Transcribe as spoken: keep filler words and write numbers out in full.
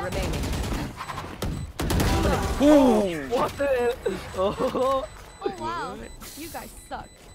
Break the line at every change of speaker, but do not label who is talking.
remaining.
Oh, what the hell? Oh,
Oh wow, you guys suck.